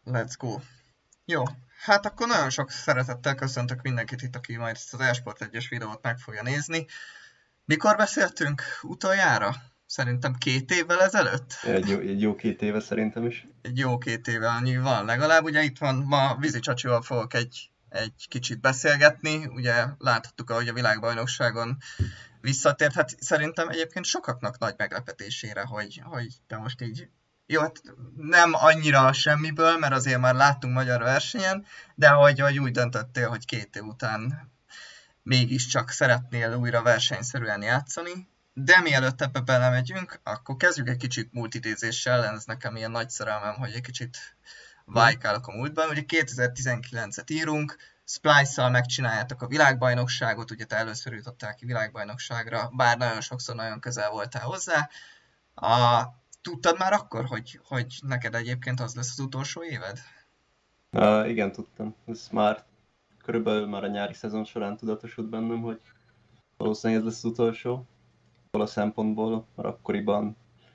Let's go. Jó, hát akkor nagyon sok szeretettel köszöntök mindenkit itt, aki majd ezt az eSport 1-es videót meg fogja nézni. Mikor beszéltünk utoljára? Szerintem 2 évvel ezelőtt? Egy jó 2 éve szerintem is. Egy jó 2 éve annyi van legalább. Ugye itt van, ma Vizi Csacsival fogok egy kicsit beszélgetni. Ugye láthattuk, ahogy a világbajnokságon visszatért. Hát szerintem egyébként sokaknak nagy meglepetésére, hogy te most így... Jó, hát nem annyira semmiből, mert azért már láttunk magyar versenyen, de hogy úgy döntöttél, hogy 2 év után mégiscsak szeretnél újra versenyszerűen játszani. De mielőtt ebbe belemegyünk, akkor kezdjük egy kicsit multidézéssel, ez nekem ilyen nagy szerelmem, hogy egy kicsit vájkálok a múltban. Ugye 2019-et írunk, Splice-szal megcsináljátok a világbajnokságot, ugye te először jutottál ki világbajnokságra, bár nagyon sokszor nagyon közel voltál hozzá. Tudtad már akkor, hogy neked egyébként az lesz az utolsó éved? Igen, tudtam. Ez már körülbelül már a nyári szezon során tudatosult bennem, hogy valószínűleg ez lesz az utolsó. A szempontból, mert akkoriban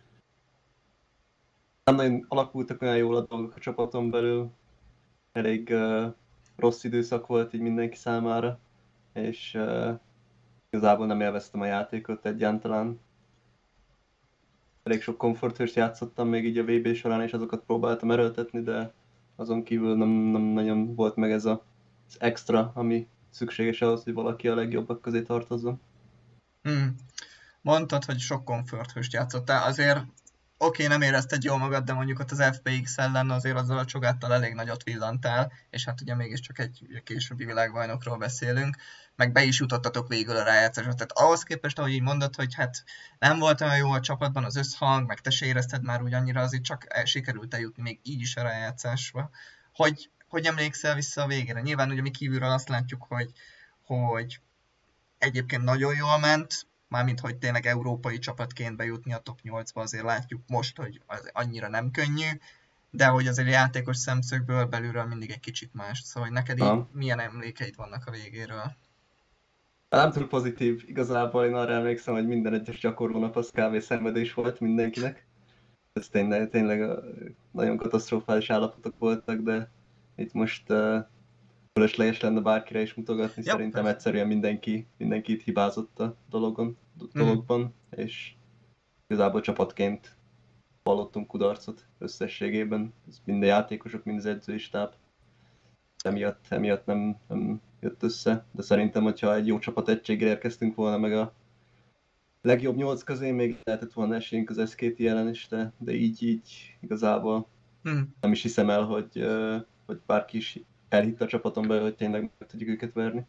nem nagyon alakultak olyan jól a dolgok a csapaton belül. Elég rossz időszak volt így mindenki számára, és igazából nem élveztem a játékot egyáltalán. Elég sok komforthőst játszottam még így a VB során, és azokat próbáltam erőltetni, de azon kívül nem nagyon volt meg ez az extra, ami szükséges ahhoz, hogy valaki a legjobbak közé tartozzon. Mondtad, hogy sok komforthőst játszottál, azért oké, nem érezted jól magad, de mondjuk ott az FPX ellen azért azzal a csogáttal elég nagyot villantál, és hát ugye mégiscsak egy későbbi világbajnokról beszélünk, meg be is jutottatok végül a rájátszásra. Tehát ahhoz képest, ahogy így mondod, hogy hát nem volt olyan jó a csapatban az összhang, meg te se érezted már úgy annyira, azért csak sikerült eljutni még így is a rájátszásba. Hogy emlékszel vissza a végére? Nyilván ugye mi kívülről azt látjuk, hogy egyébként nagyon jól ment, mármint hogy tényleg európai csapatként bejutni a top 8-ba, azért látjuk most, hogy az annyira nem könnyű, de hogy azért játékos szemszögből belülről mindig egy kicsit más. Szóval hogy neked így milyen emlékeid vannak a végéről? Nem túl pozitív. Igazából én arra emlékszem, hogy minden egyes gyakorlónap az kb. Szenvedés volt mindenkinek. Ez tényleg nagyon katasztrofális állapotok voltak, de itt most fölösleges lenne bárkire is mutogatni. Ja, szerintem persze. Egyszerűen mindenki hibázott a dologban, és igazából csapatként vallottunk kudarcot összességében. Ez mind a játékosok, mind az edzői stáb. Emiatt nem jött össze, de szerintem, hogyha egy jó csapat egységre érkeztünk volna, meg a legjobb 8 közé még lehetett volna esélyünk az SKT ellen is, de így igazából nem is hiszem el, hogy bárki is elhitt a csapaton belül, hogy tényleg meg tudjuk őket verni.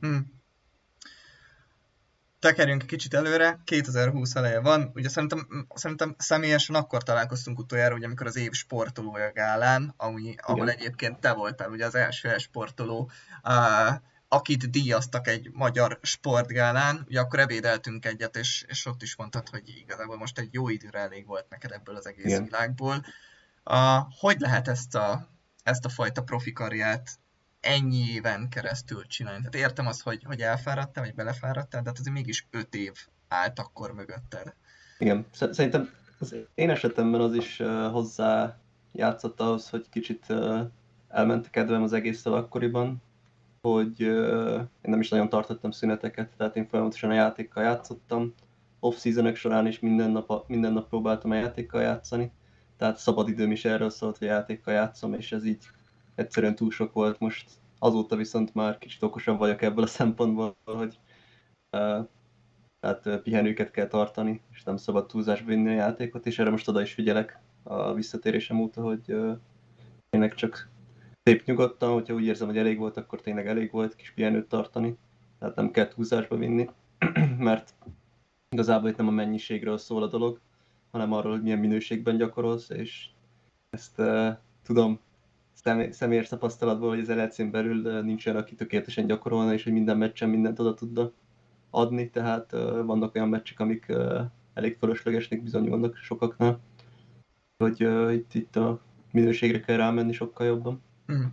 Tekerjünk kicsit előre, 2020 eleje van, ugye szerintem személyesen akkor találkoztunk utoljára, ugye amikor az év sportolója gálán, ahol egyébként te voltál ugye az első sportoló, akit díjaztak egy magyar sportgálán, ugye akkor ebédeltünk egyet, és ott is mondtad, hogy igazából most egy jó időre elég volt neked ebből az egész világból. Hogy lehet ezt a fajta profi karriert ennyi éven keresztül csinálni? Tehát értem azt, hogy elfáradtál, vagy belefáradtál, de hát azért mégis 5 év állt akkor mögötted. Igen, szerintem az én esetemben az is hozzá játszott ahhoz, hogy kicsit elment a kedvem az egésztől akkoriban, hogy én nem is nagyon tartottam szüneteket, tehát én folyamatosan a játékkal játszottam. Off-seasonok során is minden nap próbáltam a játékkal játszani, tehát szabadidőm is erről szólt, hogy a játékkal játszom, és ez így egyszerűen túl sok volt most. Azóta viszont már kicsit okosabb vagyok ebből a szempontból, hogy tehát pihenőket kell tartani, és nem szabad túlzásba vinni a játékot, és erre most oda is figyelek a visszatérésem óta, hogy tényleg csak szép nyugodtan, hogyha úgy érzem, hogy elég volt, akkor tényleg elég volt kis pihenőt tartani, tehát nem kell túlzásba vinni, mert igazából itt nem a mennyiségről szól a dolog, hanem arról, hogy milyen minőségben gyakorolsz, és ezt tudom személyes tapasztalatból, hogy az LEC-n belül nincs olyan, aki tökéletesen gyakorolna, és hogy minden meccsen mindent oda tudna adni, tehát vannak olyan meccsek, amik elég fölöslegesnek bizonyulnak sokaknál, hogy itt a minőségre kell rámenni sokkal jobban.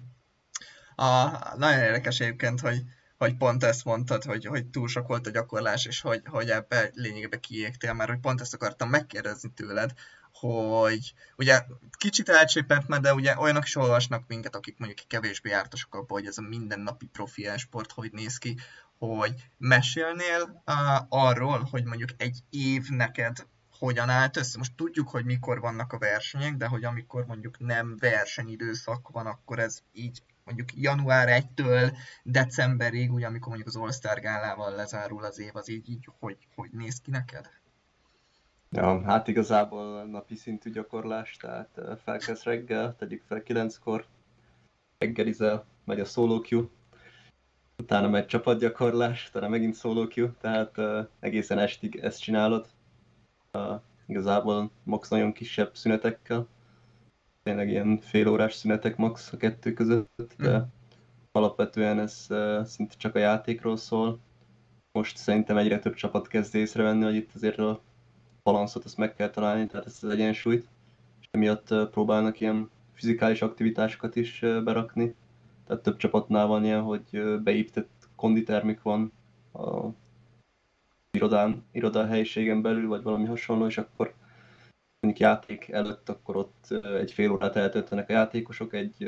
Nagyon érdekes egyébként, hogy pont ezt mondtad, hogy túl sok volt a gyakorlás, és hogy ebbe lényegében kiégtél, mert hogy pont ezt akartam megkérdezni tőled, hogy ugye kicsit elcsépelt már, de ugye olyanok is olvasnak minket, akik mondjuk kevésbé jártasok abban, hogy ez a mindennapi profi e-sport hogy néz ki, hogy mesélnél arról, hogy mondjuk egy év neked hogyan állt össze. Most tudjuk, hogy mikor vannak a versenyek, de hogy amikor mondjuk nem versenyidőszak van, akkor ez így mondjuk január 1-től decemberig, ugye amikor mondjuk az All-Star gálával lezárul az év, az így hogy néz ki neked? Ja, hát igazából napi szintű gyakorlás, tehát felkelsz reggel, tegyük fel 9-kor, reggelizel, megy a solo queue, utána megy csapatgyakorlás, utána megint solo queue, tehát egészen estig ezt csinálod. Igazából max nagyon kisebb szünetekkel, tényleg ilyen félórás szünetek max a kettő között, de alapvetően ez szinte csak a játékról szól. Most szerintem egyre több csapat kezd észrevenni, hogy itt azért a balanszot azt meg kell találni, tehát ezt az egyensúlyt, és emiatt próbálnak ilyen fizikális aktivitásokat is berakni. Tehát több csapatnál van ilyen, hogy beépített konditermik van a irodahelyiségen belül, vagy valami hasonló, és akkor mondjuk játék előtt, akkor ott egy fél órát eltöltenek a játékosok egy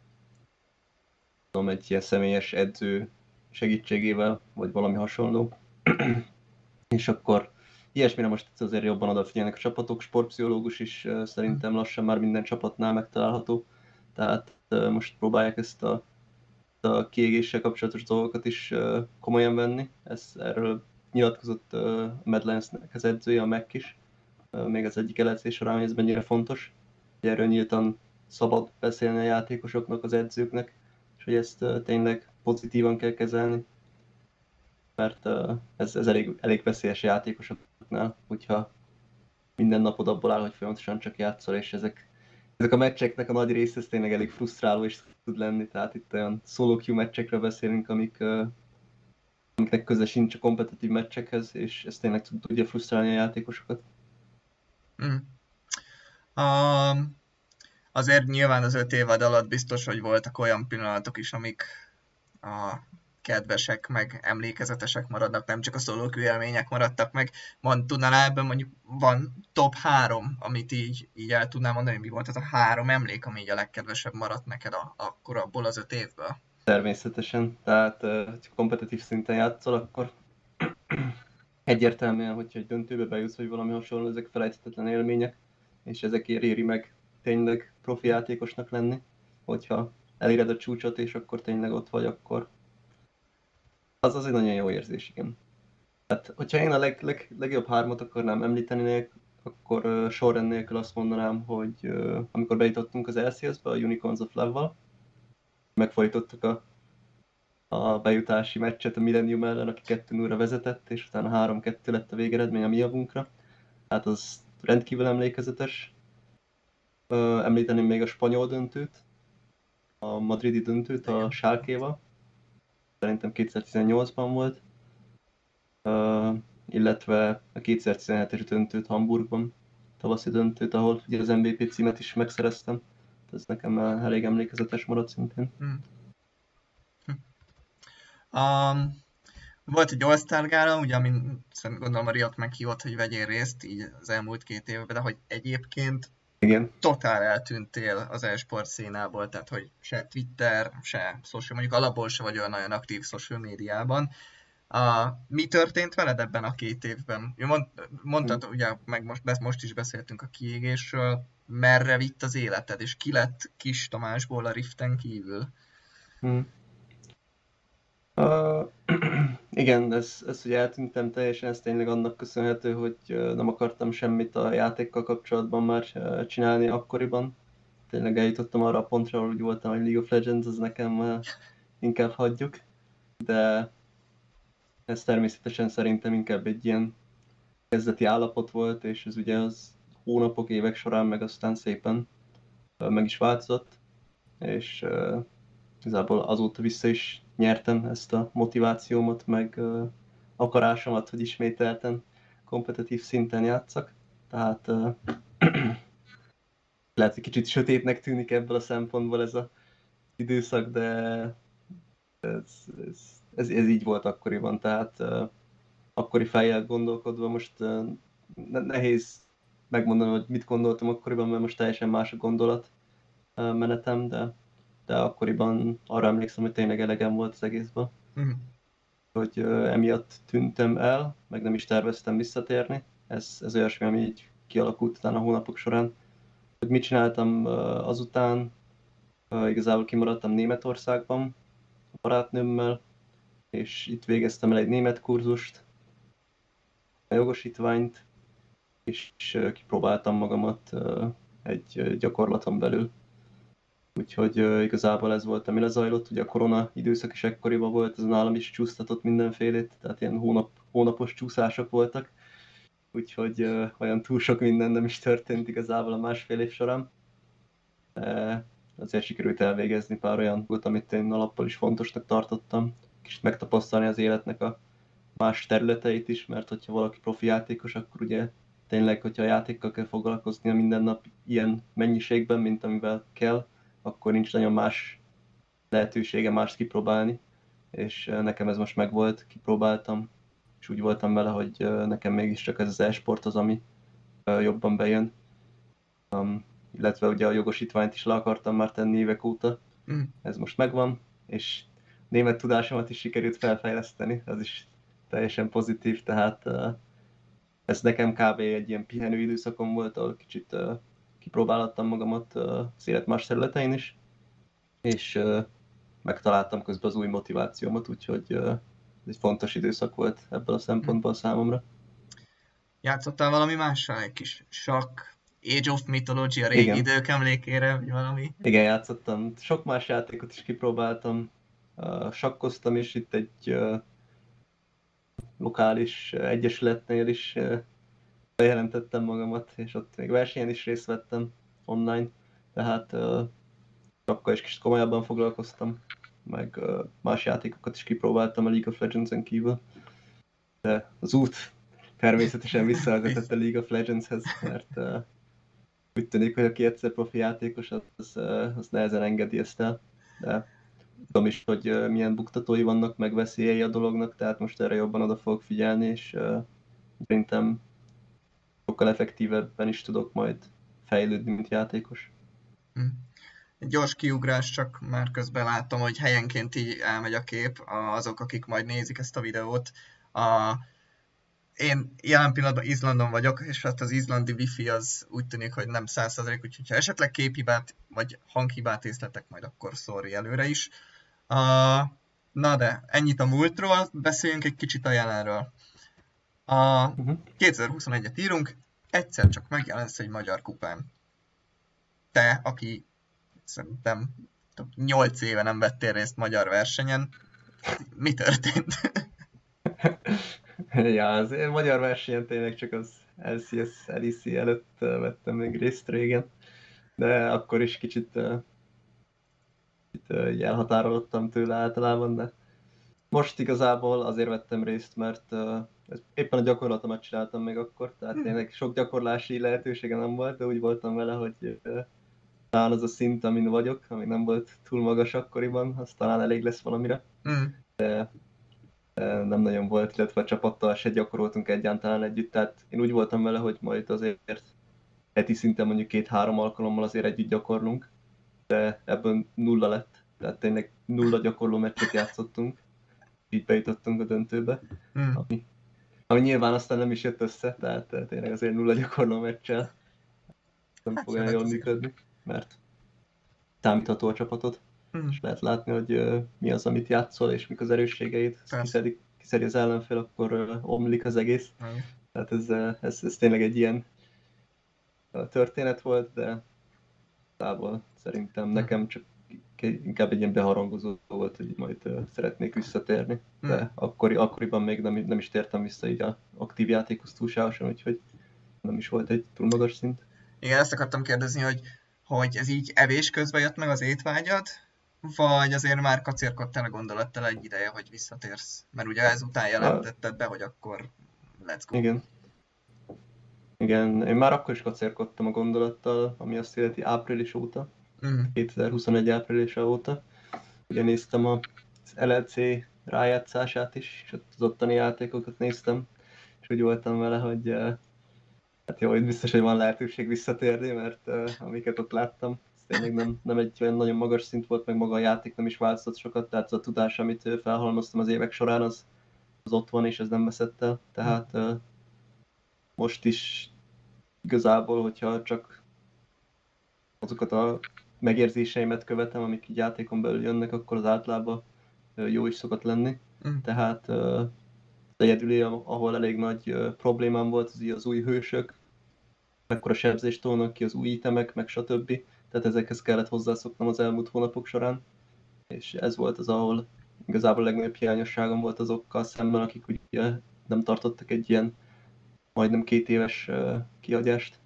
ilyen személyes edző segítségével, vagy valami hasonló. És akkor ilyesmire most azért jobban odafigyelnek a csapatok, sportpszichológus is szerintem lassan már minden csapatnál megtalálható. Tehát most próbálják ezt a kiégéssel kapcsolatos dolgokat is komolyan venni. Erről nyilatkozott Mad Lance-nek az edzője, a Mac is, még az egyik eledzés során, hogy ez mennyire fontos. Hogy erről nyíltan szabad beszélni a játékosoknak, az edzőknek, és hogy ezt tényleg pozitívan kell kezelni, mert ez elég veszélyes játékosoknál, hogyha minden napod abból áll, hogy folyamatosan csak játszol, és ezek a meccseknek a nagy része ez tényleg elég frusztráló is tud lenni, tehát itt olyan solo queue meccsekről beszélünk, amiknek köze sincs a kompetitív meccsekhez, és ez tényleg tudja frusztrálni a játékosokat. Mm. Azért nyilván az 5 évad alatt biztos, hogy voltak olyan pillanatok is, amik kedvesek, meg emlékezetesek maradnak, nem csak a solo queue élmények maradtak meg. Tudnál ebben mondjuk van top 3, amit így el tudnám mondani, mi volt az a 3 emlék, ami így a legkedvesebb maradt neked akkor abból az 5 évből? Természetesen, tehát ha kompetitív szinten játszol, akkor egyértelműen, hogyha egy döntőbe bejutsz, vagy valami hasonló, ezek felejthetetlen élmények, és ezekért éri meg tényleg profi játékosnak lenni, hogyha eléred a csúcsot, és akkor tényleg ott vagy, akkor az egy nagyon jó érzés, igen. Tehát, hogyha én a legjobb 3-at akarnám említeni, akkor sorrend nélkül azt mondanám, hogy amikor bejutottunk az LCS-be, a Unicorns of Love-val, megfojtottuk a bejutási meccset a Millennium ellen, aki 2-0-ra vezetett, és utána 3-2 lett a végeredmény a mi javunkra. Hát az rendkívül emlékezetes. Említeném még a spanyol döntőt, a madridi döntőt a Schalkéval. Szerintem 2018-ban volt. Illetve a 2017-es döntőt Hamburgban, tavaszi döntőt, ahol ugye az MVP címet is megszereztem. Ez nekem elég emlékezetes maradt szintén. Volt egy All-Star gála, ugye, amin gondolom a Riot meghívott, hogy vegyél részt így az elmúlt 2 évben, de hogy egyébként igen, totál eltűntél az e-sport színából, tehát hogy se Twitter, se social, mondjuk alapból se vagy olyan nagyon aktív social médiában. Mi történt veled ebben a 2 évben? Mondtad, ugye, meg most is beszéltünk a kiégésről, merre vitt az életed, és ki lett Kis Tamásból a Riften kívül? Igen, ez ugye eltűntem teljesen, ez tényleg annak köszönhető, hogy nem akartam semmit a játékkal kapcsolatban már csinálni akkoriban. Tényleg eljutottam arra a pontra, ahol úgy voltam, hogy League of Legends az nekem inkább hagyjuk, de ez természetesen szerintem inkább egy ilyen kezdeti állapot volt, és ez ugye az hónapok, évek során meg aztán szépen meg is változott, és igazából azóta vissza is nyertem ezt a motivációmat, meg akarásomat, hogy ismételten kompetitív szinten játszak. Tehát lehet, hogy kicsit sötétnek tűnik ebből a szempontból ez az időszak, de ez így volt akkoriban. Tehát akkori fejjel gondolkodva most nehéz megmondani, hogy mit gondoltam akkoriban, mert most teljesen más a gondolat menetem, de akkoriban arra emlékszem, hogy tényleg elegem volt az egészben. Hogy emiatt tűntem el, meg nem is terveztem visszatérni. Ez olyasmi, ami így kialakult utána a hónapok során. Hogy mit csináltam azután, igazából kimaradtam Németországban a barátnőmmel, és itt végeztem el egy német kurzust, a jogosítványt, és kipróbáltam magamat egy gyakorlaton belül. Úgyhogy igazából ez volt, ami lezajlott. Ugye a korona időszak is ekkoriban volt, ez nálam is csúsztatott mindenfélét, tehát ilyen hónapos csúszások voltak. Úgyhogy olyan túl sok minden nem is történt igazából a másfél év során. Azért sikerült elvégezni pár olyan volt, amit én alappal is fontosnak tartottam. Kicsit megtapasztalni az életnek a más területeit is, mert hogyha valaki profi játékos, akkor ugye tényleg, hogyha a játékkal kell foglalkoznia minden nap ilyen mennyiségben, mint amivel kell, akkor nincs nagyon más lehetősége mást kipróbálni, és nekem ez most megvolt, kipróbáltam, és úgy voltam vele, hogy nekem mégiscsak ez az e-sport az, ami jobban bejön. Illetve ugye a jogosítványt is le akartam már tenni évek óta, ez most megvan, és német tudásomat is sikerült felfejleszteni, az is teljesen pozitív, tehát ez nekem kb. Egy ilyen pihenő időszakom volt, ahol kicsit kipróbálhattam magamat az élet más területein is, és megtaláltam közben az új motivációmat, úgyhogy ez egy fontos időszak volt ebből a szempontból számomra. Játszottál valami mással? Egy kis sakk, Age of Mythology a régi idők emlékére, vagy valami? Igen, játszottam. Sok más játékot is kipróbáltam. Sakkoztam is itt egy lokális egyesületnél is bejelentettem magamat, és ott még versenyen is részt vettem online, tehát sakkal is kicsit komolyabban foglalkoztam, meg más játékokat is kipróbáltam a League of Legends-en kívül. De az út természetesen visszavezetett a League of Legends-hez, mert úgy tűnik, hogy aki egyszer profi játékos, az nehezen engedi ezt el. De tudom is, hogy milyen buktatói vannak, meg veszélyei a dolognak, tehát most erre jobban oda fogok figyelni, és szerintem sokkal effektívebben is tudok majd fejlődni, mint játékos. Egy gyors kiugrás, csak már közben látom, hogy helyenként így elmegy a kép, azok, akik majd nézik ezt a videót. Én jelen pillanatban Izlandon vagyok, és hát az izlandi wifi az úgy tűnik, hogy nem 100%, úgyhogy ha esetleg képhibát vagy hanghibát észletek, majd akkor sorry előre is. Na de, ennyit a múltról, beszéljünk egy kicsit a jelenről. 2021-et írunk, egyszer csak megjelensz egy magyar kupán. Te, aki szerintem 8 éve nem vettél részt magyar versenyen, mi történt? Ja, az magyar versenyen tényleg csak az LCS, LEC előtt vettem még részt régen, de akkor is kicsit elhatárolódtam tőle általában, de most igazából azért vettem részt, mert éppen a gyakorlatomat csináltam még akkor, tehát tényleg sok gyakorlási lehetősége nem volt, de úgy voltam vele, hogy talán az a szint, amin vagyok, ami nem volt túl magas akkoriban, az talán elég lesz valamire. De nem nagyon volt, illetve a csapattal se gyakoroltunk egyáltalán együtt, tehát én úgy voltam vele, hogy majd azért heti szinten mondjuk 2-3 alkalommal azért együtt gyakorlunk, de ebből 0 lett, tehát tényleg 0 gyakorló meccset játszottunk, így bejutottunk a döntőbe, ami nyilván aztán nem is jött össze, tehát tényleg azért 0 gyakorló meccsel nem fog olyan jól működni, mert számítható a csapatod, és lehet látni, hogy mi az, amit játszol, és mik az erősségeid. Kiszedi az ellenfél, akkor omlik az egész. Tehát ez tényleg egy ilyen történet volt, de tából szerintem nekem csak inkább egy ilyen beharangozó volt, hogy majd szeretnék visszatérni. De akkoriban még nem is tértem vissza így a aktív játékhoz túlságosan, úgyhogy nem is volt egy túl magas szint. Igen, ezt akartam kérdezni, hogy ez így evés közben jött meg az étvágyad, vagy azért már kacérkodtál a gondolattal egy ideje, hogy visszatérsz? Mert ugye ezután jelentetted be, hogy akkor let's go. Igen, én már akkor is kacérkodtam a gondolattal, ami azt illeti április óta, 2021 áprilisa óta. Ugye néztem az LLC rájátszását is, és az ottani játékokat néztem, és úgy voltam vele, hogy Hát jó, itt biztos, hogy van lehetőség visszatérni, mert amiket ott láttam, ez tényleg nem egy olyan nagyon magas szint volt, meg maga a játék nem is változott sokat, tehát az a tudás, amit felhalmoztam az évek során, az ott van, és ez nem veszett el. Tehát most is igazából, hogyha csak azokat a megérzéseimet követem, amik így játékon belül jönnek, akkor az általában jó is szokott lenni. Tehát az egyedüli, ahol elég nagy problémám volt, az új hősök, mekkora sebzést tolnak ki, az új itemek, meg stb. Tehát ezekhez kellett hozzászoknom az elmúlt hónapok során, és ez volt az, ahol igazából a legnagyobb hiányosságom volt azokkal szemben, akik ugye nem tartottak egy ilyen majdnem 2 éves kiadást.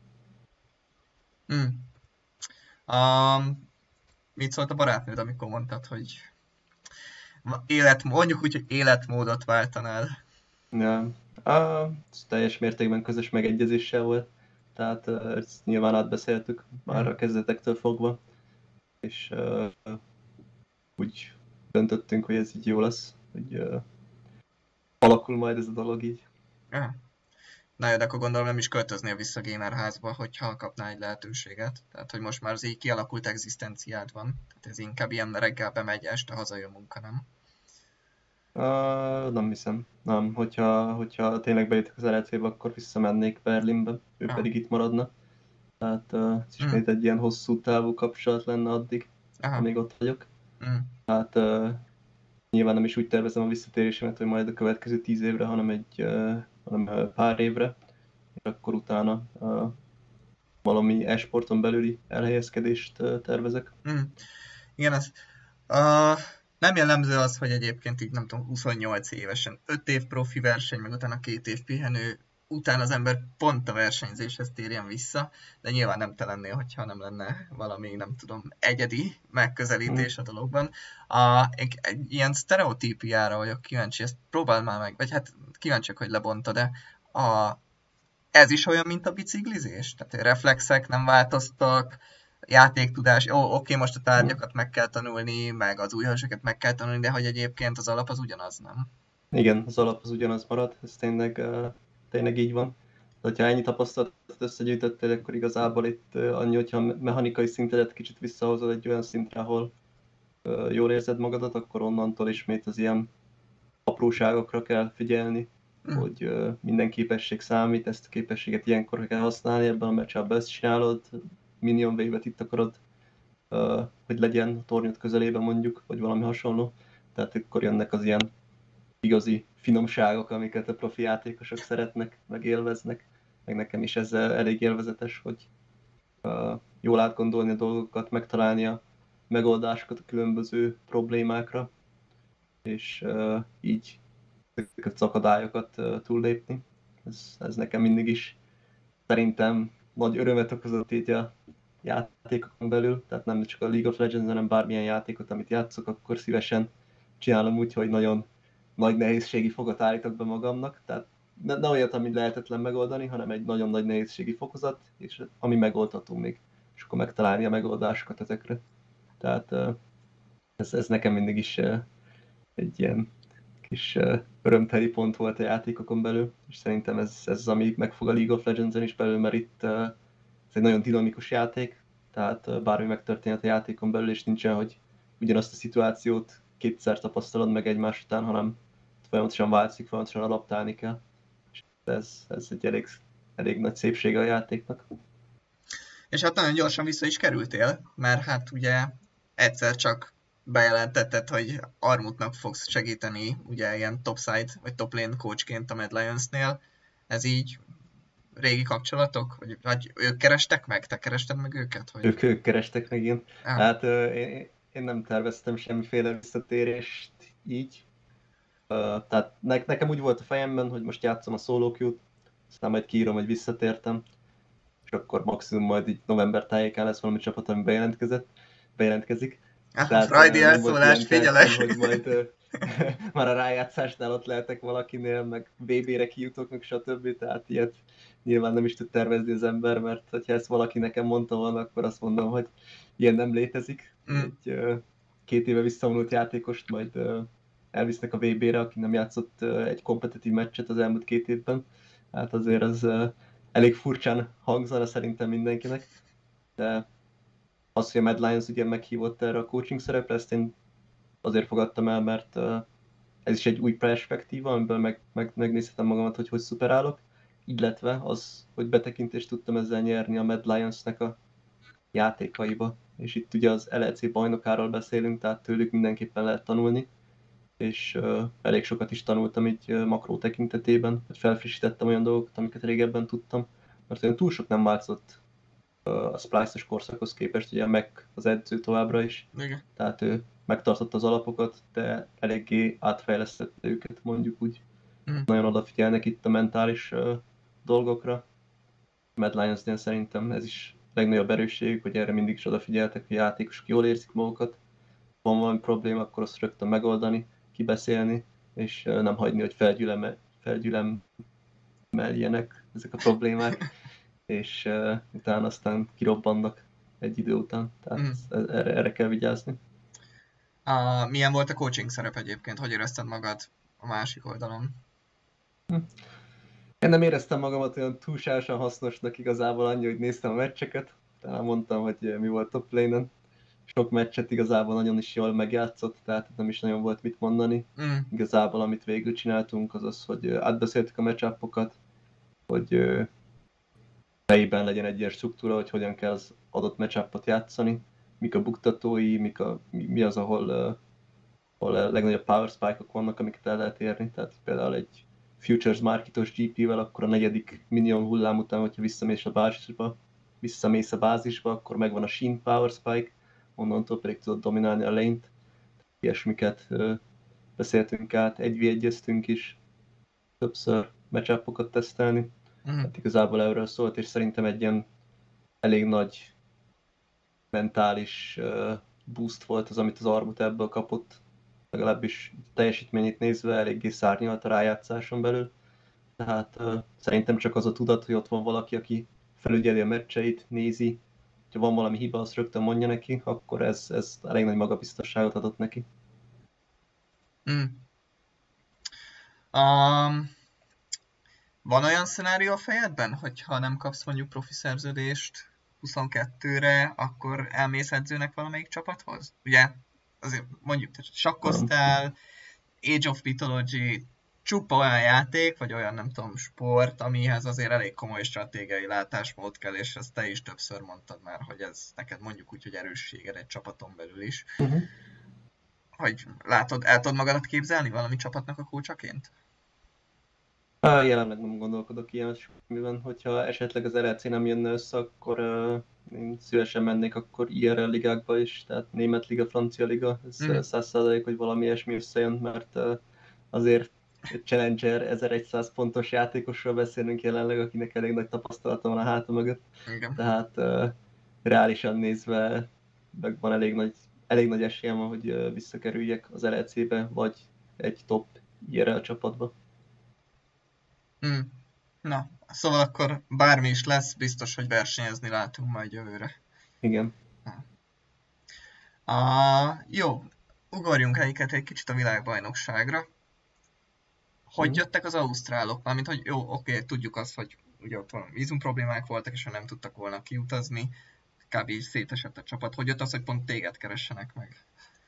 Mit szólt a barátnőd, amikor mondtad, hogy mondjuk úgy, hogy életmódot váltanál? Ja, ez teljes mértékben közös megegyezéssel volt, tehát ezt nyilván átbeszéltük már a kezdetektől fogva, és úgy döntöttünk, hogy ez így jó lesz, hogy alakul majd ez a dolog így. Na jó, de akkor gondolom nem is költöznél vissza gamerházba, hogyha kapnál egy lehetőséget. Tehát, hogy most már az így kialakult egzisztenciád van. Tehát ez inkább ilyen reggel bemegy, este hazajön munka, nem? Nem hiszem. Nem, hogyha tényleg bejutok az LEC-be, akkor visszamennék Berlinbe, ő pedig itt maradna. Tehát ez ismét egy ilyen hosszú távú kapcsolat lenne addig, amíg ott vagyok. Hát nyilván nem is úgy tervezem a visszatérésemet, hogy majd a következő 10 évre, hanem pár évre, és akkor utána valami e-sporton belüli elhelyezkedést tervezek. Igen, ez nem jellemző az, hogy egyébként így nem tudom, 28 évesen 5 év profi verseny, meg utána 2 év pihenő, utána az ember pont a versenyzéshez térjen vissza, de nyilván nem te lennél, hogyha nem lenne valami, nem tudom, egyedi megközelítés a dologban. Egy ilyen sztereotípiára vagyok kíváncsi, ezt próbáld már meg, vagy hát kíváncsiak, hogy lebonta, de ez is olyan, mint a biciklizés? Tehát a reflexek nem változtak, játéktudás, oké, most a tárgyakat meg kell tanulni, meg az új hősöket meg kell tanulni, de hogy egyébként az alap az ugyanaz, nem? Igen, az alap az ugyanaz marad, ez tényleg így van. De ha ennyi tapasztalatot összegyűjtöttél, akkor igazából itt annyi, hogyha a mechanikai szintedet kicsit visszahozod egy olyan szintre, ahol jól érzed magadat, akkor onnantól ismét az ilyen apróságokra kell figyelni, hogy minden képesség számít, ezt a képességet ilyenkor kell használni, ebben a matchupban ezt csinálod, minion wave-et itt akarod, hogy legyen a tornyod közelében mondjuk, vagy valami hasonló. Tehát akkor jönnek az ilyen igazi finomságok, amiket a profi játékosok szeretnek, meg élveznek. Meg nekem is ez elég élvezetes, hogy jól átgondolni a dolgokat, megtalálni a megoldásokat a különböző problémákra, és így ezeket az akadályokat túllépni. Ez nekem mindig is szerintem nagy örömet okozott így a játékokon belül, tehát nem csak a League of Legends, hanem bármilyen játékot, amit játszok, akkor szívesen csinálom úgy, hogy nagyon nagy nehézségi fogat állítok be magamnak, tehát ne olyat, ami lehetetlen megoldani, hanem egy nagyon nagy nehézségi fokozat, és ami megoldható még, és akkor megtalálni a megoldásokat ezekre. Tehát ez nekem mindig is egy ilyen kis örömteli pont volt a játékokon belül, és szerintem ez az, ami megfog a League of Legends-en is belül, mert itt ez egy nagyon dinamikus játék, tehát bármi megtörténhet a játékon belül, és nincsen, hogy ugyanazt a szituációt kétszer tapasztalod meg egymás után, hanem folyamatosan változik, folyamatosan adaptálni kell. És ez egy elég nagy szépsége a játéknak. És hát nagyon gyorsan vissza is kerültél, mert hát ugye egyszer csak bejelentetted, hogy Armutnak fogsz segíteni, ugye ilyen topside vagy top lane coachként a Mad Lions-nél. Ez így régi kapcsolatok? Vagy ők kerestek meg? Te kerested meg őket? Hogy... Ők kerestek meg, igen. Hát én nem terveztem semmiféle visszatérést így. Tehát nekem úgy volt a fejemben, hogy most játszom a solo queue-t, aztán majd kiírom, hogy visszatértem, és akkor maximum majd így november tájékán lesz valami csapat, ami bejelentkezik. Tehát Friday elszólás, figyelek! Hogy majd már a rájátszásnál ott lehetek valakinél, meg VB-re kijutok, meg stb. Tehát ilyet nyilván nem is tud tervezni az ember, mert ha ezt valaki nekem mondta volna, akkor azt mondom, hogy ilyen nem létezik. Egy 2 éve visszavonult játékost majd elvisznek a VB-re, aki nem játszott egy kompetitív meccset az elmúlt 2 évben. Hát azért az elég furcsán hangzana szerintem mindenkinek, de az, hogy a Mad Lions ugye meghívott erre a coaching szerepre, ezt én azért fogadtam el, mert ez is egy új perspektíva, amiből megnézhetem magamat, hogy szuperálok, illetve az, hogy betekintést tudtam ezzel nyerni a Mad Lions-nek a játékaiba, és itt ugye az LEC bajnokáról beszélünk, tehát tőlük mindenképpen lehet tanulni, és elég sokat is tanultam így makró tekintetében, hogy felfrissítettem olyan dolgokat, amiket régebben tudtam, mert olyan túl sok nem változott a Splice-os korszakhoz képest, ugye meg az edző továbbra is, Igen. tehát ő megtartotta az alapokat, de eléggé átfejlesztette őket, mondjuk úgy. Nagyon odafigyelnek itt a mentális dolgokra. Mad Lions-nél szerintem ez is legnagyobb erősségük, hogy erre mindig is odafigyeltek, hogy a játékosok jól érzik magukat. Van valami probléma, akkor azt rögtön megoldani, kibeszélni, és nem hagyni, hogy felgyülemeljenek ezek a problémák, és utána aztán kirobbannak egy idő után. Tehát erre kell vigyázni. Milyen volt a coaching szerep egyébként? Hogy érezted magad a másik oldalon? Én nem éreztem magamat olyan túlságosan hasznosnak igazából, annyi, hogy néztem a meccseket. Talán mondtam, hogy mi volt top lane-en. Sok meccset igazából nagyon is jól megjátszott, tehát nem is nagyon volt mit mondani. Igazából amit végül csináltunk, az az, hogy átbeszéltük a matchupokat, hogy fejében legyen egy ilyen struktúra, hogy hogyan kell az adott matchupot játszani, mik a buktatói, mi az, ahol a legnagyobb power spike-ok vannak, amiket el lehet érni. Tehát például egy Futures Marketos GP-vel, akkor a negyedik minion hullám után, hogyha visszamész a bázisba, akkor megvan a Shin Power Spike, onnantól pedig tudod dominálni a lane-t. Ilyesmiket beszéltünk át, 1v1-eztünk is, többször matchupokat tesztelni. Hát igazából erről szólt, és szerintem egy ilyen elég nagy mentális boost volt az, amit az Armut ebből kapott. Legalábbis teljesítményét nézve eléggé szárnyalt a rájátszáson belül. Tehát szerintem csak az a tudat, hogy ott van valaki, aki felügyeli a meccseit, nézi, ha van valami hiba, azt rögtön mondja neki, akkor ez elég nagy magabiztosságot adott neki. Van olyan szenárió a fejedben, hogyha nem kapsz mondjuk profi szerződést 22-re, akkor elmész edzőnek valamelyik csapathoz? Ugye, azért mondjuk, sakkoztál, Age of Mythology, csupa olyan játék, vagy olyan nem tudom, sport, amihez azért elég komoly stratégiai látásmód kell, és ezt te is többször mondtad már, hogy ez neked mondjuk úgy, hogy erősséged egy csapaton belül is. Hogy látod, el tudod magadat képzelni valami csapatnak a kócsaként? Jelenleg nem gondolkodok ilyen semmiben, hogyha esetleg az LEC nem jönne össze, akkor én szívesen mennék akkor IRL ligákba is, tehát német liga, francia liga, ez 100%, hogy valami ilyesmi összejön, mert azért Challenger 1100 pontos játékosról beszélünk jelenleg, akinek elég nagy tapasztalata van a háta mögött. Igen. Tehát reálisan nézve meg van elég nagy esélyem, hogy visszakerüljek az LEC-be, vagy egy top IRL csapatba. Na, szóval akkor bármi is lesz, biztos, hogy versenyezni látunk majd jövőre. Igen. Jó, ugorjunk egyiket egy kicsit a világbajnokságra. Hogy jöttek az ausztrálok? Mármint, hogy jó, oké, tudjuk azt, hogy ugye ott van vízum problémák voltak, és nem tudtak volna kiutazni. Kb. Szétesett a csapat. Hogy jött az, hogy pont téged keressenek meg?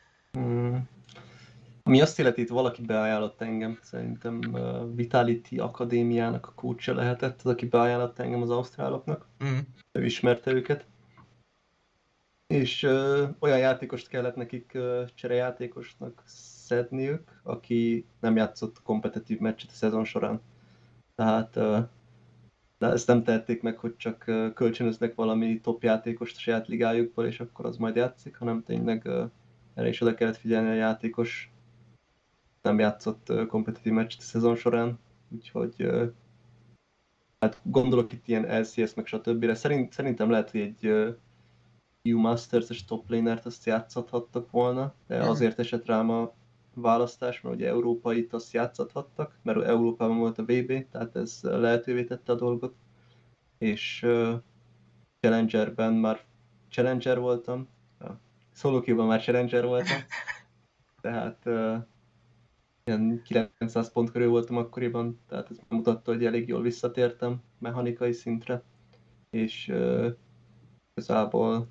Ami azt illeti, itt valaki beajánlott engem, szerintem Vitality Akadémiának a coachja lehetett, az, aki beajánlott engem az ausztráloknak. Ő ismerte őket. És olyan játékost kellett nekik cserejátékosnak szedniük, aki nem játszott kompetitív meccset a szezon során. Tehát de ezt nem tehették meg, hogy csak kölcsönöznek valami top játékost a saját ligájukból, és akkor az majd játszik, hanem tényleg erre is oda kellett figyelni, a játékos nem játszott kompetitív meccset a szezon során, úgyhogy hát gondolok itt ilyen LCS meg stb. Szerintem lehet, hogy egy EU Masters-es top lanert azt játszhattak volna, de azért esett rám a választás, mert ugye Európait azt játszhattak, mert Európában volt a VB, tehát ez lehetővé tette a dolgot. És Challengerben már Challenger voltam, Solo queue-ban már Challenger voltam, tehát ilyen 900 pont körül voltam akkoriban, tehát ez mutatta, hogy elég jól visszatértem mechanikai szintre, és igazából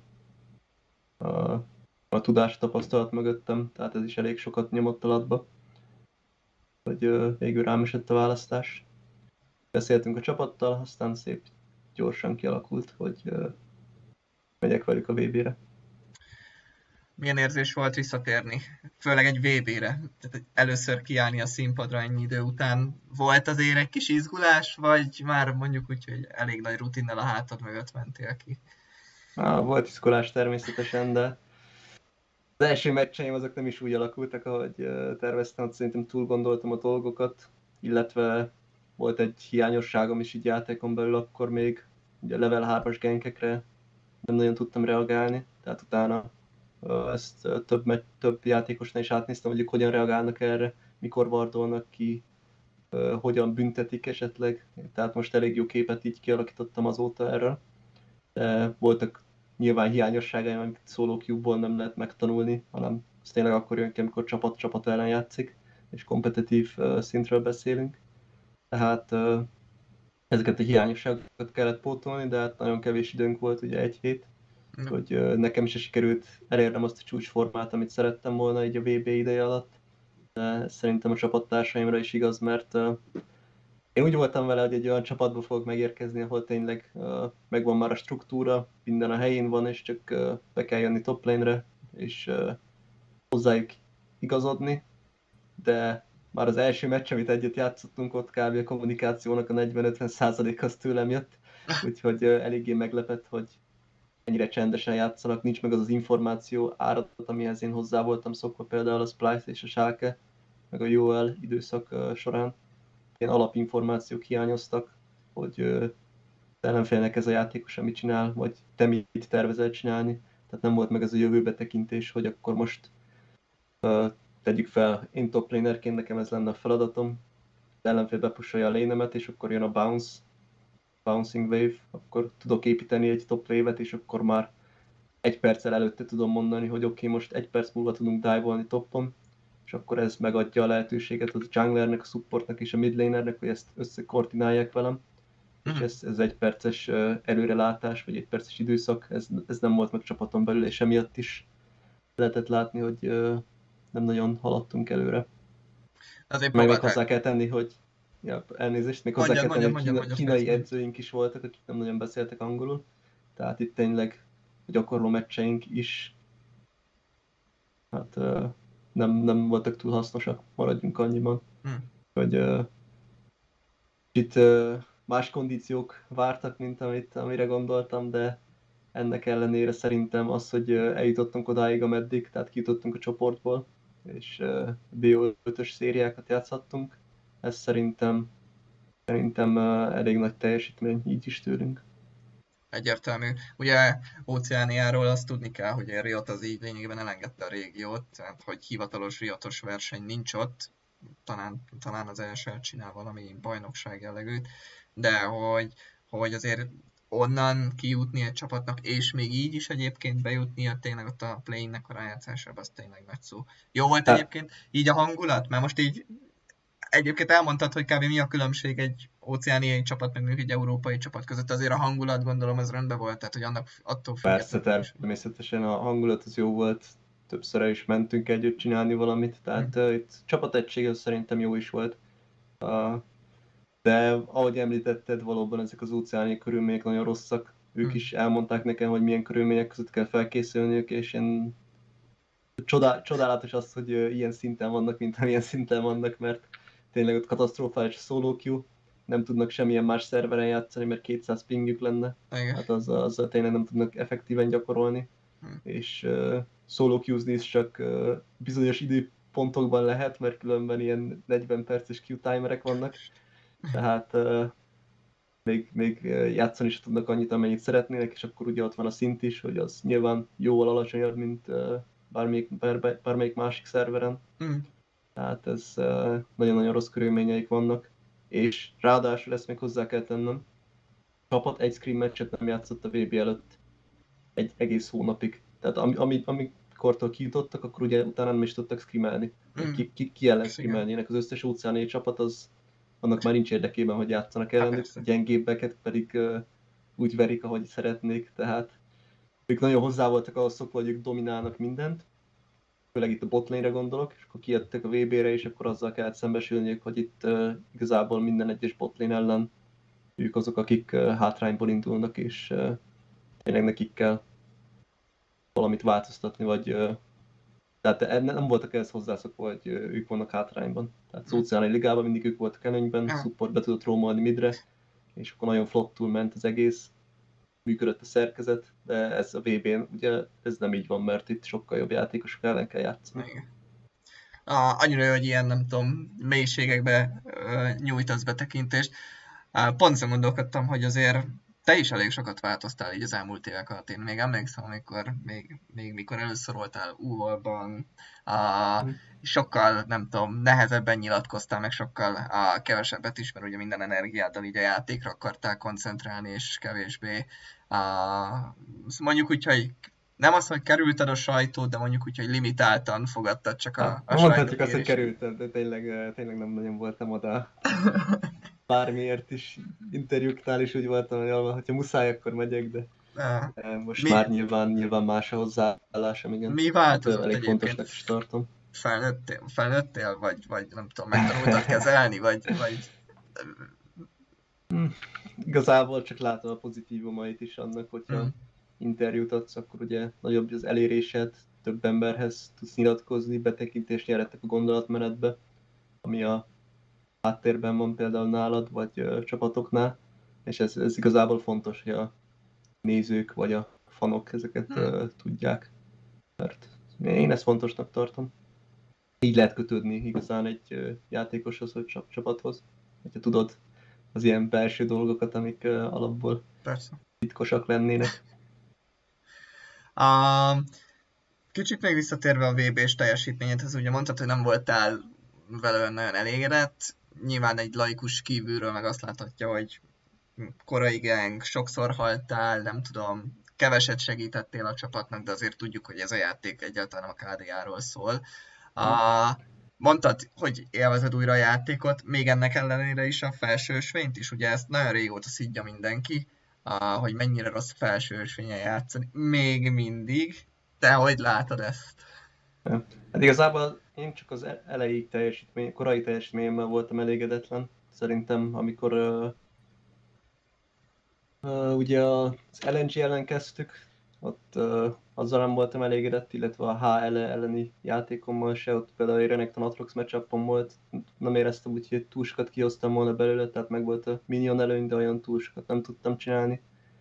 a tudás tapasztalat mögöttem, tehát ez is elég sokat nyomott alatba, hogy végül rám esett a választás. Beszéltünk a csapattal, aztán szép gyorsan kialakult, hogy megyek velük a VB-re. Milyen érzés volt visszatérni? Főleg egy VB-re. Tehát először kiállni a színpadra ennyi idő után. Volt azért egy kis izgulás, vagy már mondjuk úgy, hogy elég nagy rutinnal a hátad mögött mentél ki? Volt izgulás természetesen, de az első meccseim azok nem is úgy alakultak, ahogy terveztem, szerintem túl gondoltam a dolgokat, illetve volt egy hiányosságom is így játékon belül akkor még, ugye level 3-as genkekre nem nagyon tudtam reagálni, tehát utána ezt több játékosnál is átnéztem, hogy ők hogyan reagálnak erre, mikor vardolnak ki, hogyan büntetik esetleg, tehát most elég jó képet így kialakítottam azóta erről, de voltak nyilván hiányosságaim, amiket solo queue-ból nem lehet megtanulni, hanem ez tényleg akkor jön ki, amikor csapat ellen játszik, és kompetitív szintről beszélünk. Tehát ezeket a hiányosságokat kellett pótolni, de hát nagyon kevés időnk volt, ugye egy hét, hogy nekem is sikerült elérnem azt a csúcsformát, amit szerettem volna így a VB ideje alatt. De szerintem a csapattársaimra is igaz, mert én úgy voltam vele, hogy egy olyan csapatba fogok megérkezni, ahol tényleg megvan már a struktúra, minden a helyén van, és csak be kell jönni top lane-re, és hozzájuk igazodni, de már az első meccs, amit együtt játszottunk, ott kb. A kommunikációnak a 40-50% az tőlem jött, úgyhogy eléggé meglepett, hogy ennyire csendesen játszanak, nincs meg az az információ áradat, amihez én hozzá voltam szokva, például a Splice és a Schalke, meg a UL időszak során. Ilyen alapinformációk hiányoztak, hogy ellenfélnek ez a játékos, amit csinál, vagy te mit tervezel csinálni. Tehát nem volt meg ez a jövőbe tekintés, hogy akkor most tegyük fel, én top lanerként nekem ez lenne a feladatom, az ellenfél bepusolja a lénemet, és akkor jön a bouncing wave, akkor tudok építeni egy top wave-et, és akkor már egy perccel előtte tudom mondani, hogy oké, most egy perc múlva tudunk dive-olni toppon, és akkor ez megadja a lehetőséget az a junglernek, a supportnak és a midlanernek, hogy ezt összekoordinálják velem. És ez egy perces előrelátás, vagy egy perces időszak, ez nem volt meg csapaton belül, és emiatt is lehetett látni, hogy nem nagyon haladtunk előre. Meg még hozzá kell tenni, hogy elnézést, még hozzá kell tenni, hogy kínai edzőink is voltak, akik nem nagyon beszéltek angolul. Tehát itt tényleg a gyakorló meccseink is hát nem voltak túl hasznosak, maradjunk annyiban. Hogy itt más kondíciók vártak, mint amire gondoltam, de ennek ellenére szerintem az, hogy eljutottunk odáig, ameddig, tehát kijutottunk a csoportból, és BO5-ös szériákat játszhattunk, ez szerintem elég nagy teljesítmény így is tőlünk. Egyértelmű. Ugye Óceániáról azt tudni kell, hogy a Riot az így lényegében elengedte a régiót, tehát hogy hivatalos Riotos verseny nincs ott, talán az ESL csinál valami bajnokság jellegűt, de hogy azért onnan kijutni egy csapatnak, és még így is egyébként bejutnia tényleg ott a play-nek a rájátszásába, az tényleg nagy szó. Jó volt egyébként így a hangulat? Mert most így egyébként elmondtad, hogy kb. Mi a különbség egy óceániai csapat, meg mondjuk egy európai csapat között, azért a hangulat gondolom ez rendben volt, tehát hogy annak attól függetlenül. Persze, természetesen a hangulat az jó volt, többször el is mentünk együtt csinálni valamit, tehát itt csapategység az szerintem jó is volt. De ahogy említetted, valóban ezek az óceáni körülmények nagyon rosszak. Ők is elmondták nekem, hogy milyen körülmények között kell felkészülniük, és én csodálatos az, hogy ilyen szinten vannak, mint amilyen szinten vannak, mert tényleg ott katasztrofális solo queue, nem tudnak semmilyen más szerveren játszani, mert 200 pingjük lenne. Igen. Hát azzal tényleg nem tudnak effektíven gyakorolni, és solo queuezni is csak bizonyos időpontokban lehet, mert különben ilyen 40 perces queue timerek vannak. Tehát még játszani is tudnak annyit, amennyit szeretnének, és akkor ugye ott van a szint is, hogy az nyilván jóval alacsonyabb, mint bármelyik másik szerveren. Tehát ez nagyon-nagyon rossz körülményeik vannak, és ráadásul ezt még hozzá kell tennem, a csapat egy screen meccset nem játszott a VB előtt egy egész hónapig. Tehát amikor mid-courttól kijutottak, akkor ugye utána nem is tudtak scrimmelni. Ki ellen scrimmelnének. Az összes óceáni csapat annak már nincs érdekében, hogy játszanak ellenük, gyengébbeket pedig úgy verik, ahogy szeretnék, tehát ők nagyon hozzá voltak ahhoz szokva, hogy ők dominálnak mindent, főleg itt a botlane-re gondolok, és akkor kijöttek a VB-re, és akkor azzal kellett szembesülniük, hogy itt igazából minden egyes botlane ellen ők azok, akik hátrányból indulnak, és tényleg nekik kell valamit változtatni, vagy tehát nem voltak ehhez hozzászokva, hogy ők vannak hátrányban. Tehát az óceáni ligában mindig ők voltak előnyben, support be tudott roamolni midre, és akkor nagyon flottul ment az egész, működött a szerkezet, de ez a VB-n ugye ez nem így van, mert itt sokkal jobb játékosok ellen kell játszani. Igen. Annyira jó, hogy ilyen, nem tudom, mélységekbe nyújtasz betekintést. Pont azon gondolkodtam, hogy azért te is elég sokat változtál így az elmúlt évek alatt. Én még emlékszem, amikor mikor először voltál UVOL-ban, sokkal, nem tudom, nehezebben nyilatkoztál, meg sokkal kevesebbet is, mert ugye minden energiáddal így a játékra akartál koncentrálni, és kevésbé mondjuk úgy, hogy nem az, hogy kerülted a sajtót, de mondjuk úgy, hogy limitáltan fogadtad csak a mondhatjuk azt, hogy kerültem, de tényleg nem nagyon voltam oda. Bármiért is interjúktál is úgy voltam, hogy hogyha muszáj, akkor megyek, de most már nyilván más a hozzáállásom, igen. Mi változott elég egyébként? Fontosnak is tartom. Felnőttél? Vagy nem tudom, megtanultad kezelni? Vagy... Igazából csak látom a pozitívumait is annak, hogyha interjút adsz, akkor ugye nagyobb az elérésed, több emberhez tudsz nyilatkozni, betekintést nyerhettek a gondolatmenetbe, ami a háttérben van például nálad, vagy csapatoknál, és ez igazából fontos, hogy a nézők vagy a fanok ezeket tudják, mert én ezt fontosnak tartom. Így lehet kötődni igazán egy játékoshoz vagy csapathoz, hogyha tudod az ilyen belső dolgokat, amik alapból titkosak lennének. Kicsit még visszatérve a VB-s teljesítményedhez, ugye mondtad, hogy nem voltál vele nagyon elégedett. Nyilván egy laikus kívülről meg azt láthatja, hogy korai gang, sokszor haltál, nem tudom, keveset segítettél a csapatnak, de azért tudjuk, hogy ez a játék egyáltalán a KDA-ról szól. Mondtad, hogy élvezed újra a játékot, még ennek ellenére is a felső ösvényt is, ugye ezt nagyon régóta szidja mindenki, hogy mennyire rossz felső ösvényen játszani, még mindig. Te hogy látod ezt? Hát igazából én csak az korai teljesítményemmel voltam elégedetlen. Szerintem, amikor ugye az LNG ellen kezdtük, ott azzal nem voltam elégedett, illetve a HL elleni játékommal se, ott például egy Renekton Atrox match-upom volt, nem éreztem úgy, hogy túl sokat kihoztam volna belőle, tehát meg volt a minion előny, de olyan túl sokat nem tudtam csinálni.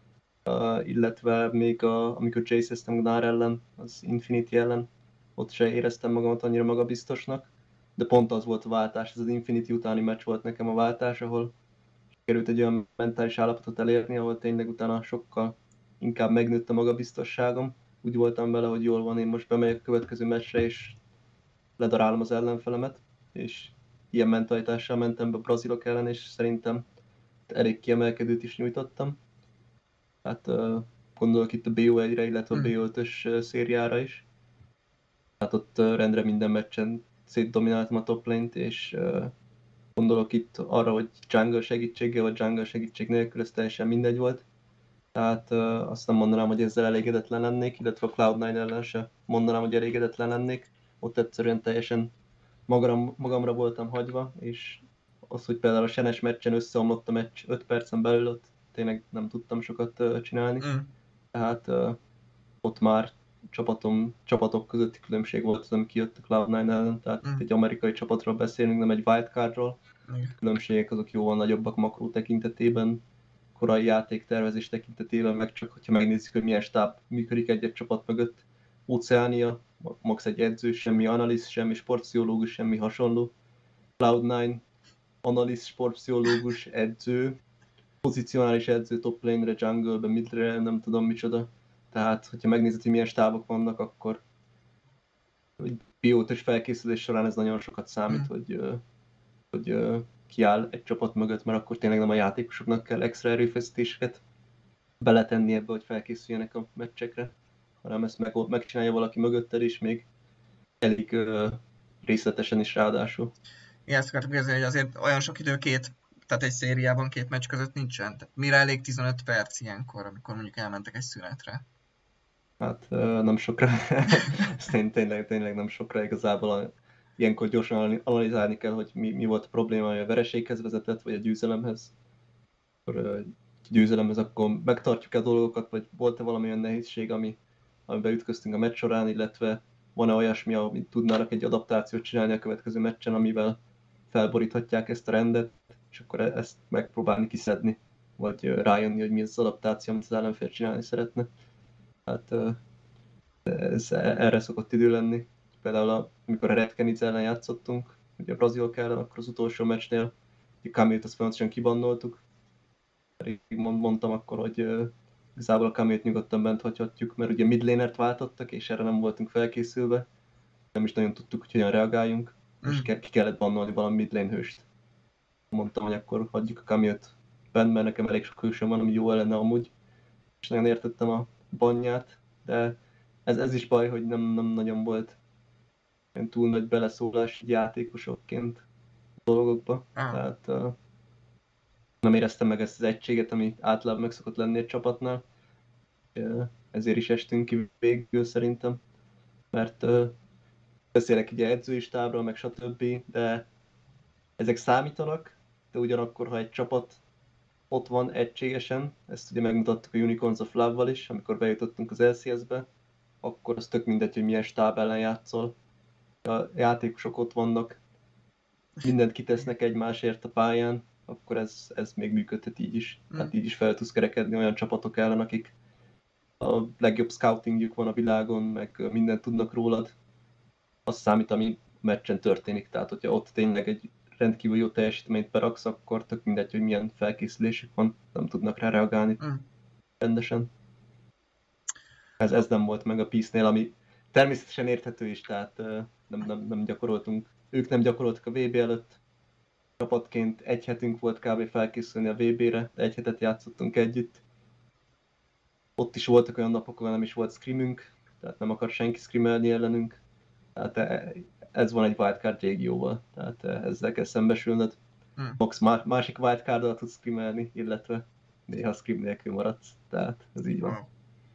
Illetve még amikor chase-eztem Gnar ellen, az Infinity ellen, ott se éreztem magamat annyira magabiztosnak, de pont az volt a váltás, ez az Infinity utáni meccs volt nekem a váltás, ahol került egy olyan mentális állapotot elérni, ahol tényleg utána sokkal inkább megnőtt a magabiztosságom. Úgy voltam vele, hogy jól van, én most bemegyek a következő meccsre, és ledarálom az ellenfelemet, és ilyen mentalitással mentem be a brazilok ellen, és szerintem elég kiemelkedőt is nyújtottam. Hát gondolok itt a BO1-re, illetve a BO5-ös szériára is. Hát ott rendre minden meccsen szétdomináltam a top lane-t, és gondolok itt arra, hogy jungle segítséggel vagy jungle segítség nélkül, ez teljesen mindegy volt. Tehát azt nem mondanám, hogy ezzel elégedetlen lennék, illetve a Cloud9 ellen se mondanám, hogy elégedetlen lennék. Ott egyszerűen teljesen magamra voltam hagyva, és az, hogy például a Senes meccsen összeomlott a meccs 5 percen belül, ott tényleg nem tudtam sokat csinálni. Tehát ott már csapatok közötti különbség volt az, ami kijött a Cloud9 ellen, tehát itt egy amerikai csapatról beszélünk, nem egy wildcardról. Különbségek azok jóval nagyobbak makró tekintetében, korai játéktervezés tekintetében, meg csak hogyha megnézzük, hogy milyen stáb működik egy csapat mögött. Oceania, max egy edző, semmi analyst, semmi sportpszichológus, semmi hasonló. Cloud9, analyst, sportpszichológus, edző, pozicionális edző, top lane-re, jungle-be, mid-re, nem tudom micsoda. Tehát, hogyha megnézed, hogy milyen stábok vannak, akkor BO5-ös felkészülés során ez nagyon sokat számít, hogy kiáll egy csapat mögött, mert akkor tényleg nem a játékosoknak kell extra erőfeszítéseket beletenni ebbe, hogy felkészüljenek a meccsekre. hanem ezt megcsinálja valaki mögötted is, még elég részletesen is ráadásul. Igen, ezt akartam kérdezni, hogy azért olyan sok idő tehát egy szériában 2 meccs között nincsen. Tehát mire elég 15 perc ilyenkor, amikor mondjuk elmentek egy szünetre? Hát nem sokra. Ez tényleg nem sokra. Igazából ilyenkor gyorsan analizálni kell, hogy mi volt a probléma, hogy a vereséghez vezetett, vagy a győzelemhez. Akkor győzelemhez akkor megtartjuk-e a dolgokat, vagy volt-e valamilyen nehézség, amiben ütköztünk a meccs során, illetve van-e olyasmi, amit tudnának egy adaptációt csinálni a következő meccsen, amivel felboríthatják ezt a rendet, és akkor ezt megpróbálni kiszedni, vagy rájönni, hogy mi az adaptáció, amit az ellenfél csinálni szeretne. Hát erre szokott idő lenni. Például amikor a Red Canids ellen játszottunk, ugye a brazilok ellen, akkor az utolsó meccsnél Camille-t azt folyamatosan kibannoltuk. Mondtam akkor, hogy igazából a Camille-t nyugodtan bent hagyhatjuk, mert ugye midlanert váltottak, és erre nem voltunk felkészülve. Nem is nagyon tudtuk, hogy hogyan reagáljunk, és ki kellett bannolni valami midlane hőst. Mondtam, hogy akkor hagyjuk a Camille-t bent, mert nekem elég sok hősöm van, ami jó lenne amúgy. És nagyon értettem a banját, de ez is baj, hogy nem nagyon volt túl nagy beleszólás játékosokként a dolgokba. Tehát nem éreztem meg ezt az egységet, ami általában meg szokott lenni egy csapatnál. Ezért is estünk ki végül szerintem. Mert beszélek ugye edzői stábról, meg stb. De ezek számítanak, de ugyanakkor, ha egy csapat ott van egységesen, ezt ugye megmutattuk a Unicorns of Love-val is, amikor bejutottunk az LCS-be, akkor az tök mindegy, hogy milyen stáb ellen játszol. A játékosok ott vannak, mindent kitesznek egymásért a pályán, akkor ez még működhet így is. Tehát így is fel tudsz kerekedni olyan csapatok ellen, akik a legjobb scoutingjük van a világon, meg mindent tudnak rólad. Az számít, ami meccsen történik. Tehát, hogyha ott tényleg egy rendkívül jó teljesítményt beraksz, akkor tök mindegy, hogy milyen felkészülésük van, nem tudnak rá reagálni rendesen. Ez nem volt meg a Peace-nél, ami természetesen érthető is, tehát nem gyakoroltunk. Ők nem gyakoroltak a VB előtt. Csapatként egy hetünk volt kb. Felkészülni a VB-re, de egy hetet játszottunk együtt. Ott is voltak olyan napok, ahol nem is volt scrimünk, tehát nem akart senki scrimmelni ellenünk. Tehát ez van egy wildcard régióval, tehát ezzel kell szembesülnöd. Max másik wildcarddal tudsz scrimmelni, illetve néha scrim nélkül maradsz, tehát ez így van.